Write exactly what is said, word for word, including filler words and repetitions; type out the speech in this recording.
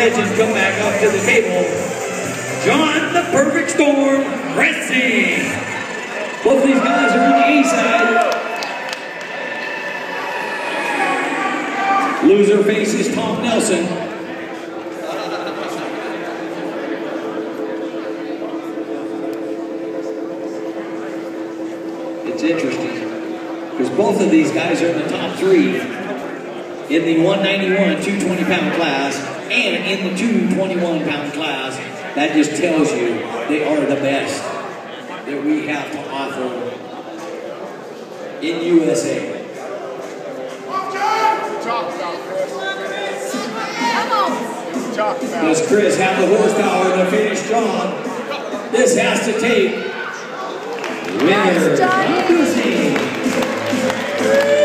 legends come back up to the table. John the Perfect Storm Brzenk. Both of these guys are on the A side. Loser faces Tom Nelson. It's interesting because both of these guys are in the top three in the one ninety-one, two twenty pound class and in the two twenty-one pound class. That just tells you they are the best that we have to offer in U S A. Does Chris have the horsepower to finish strong? This has to take winner Brzenk.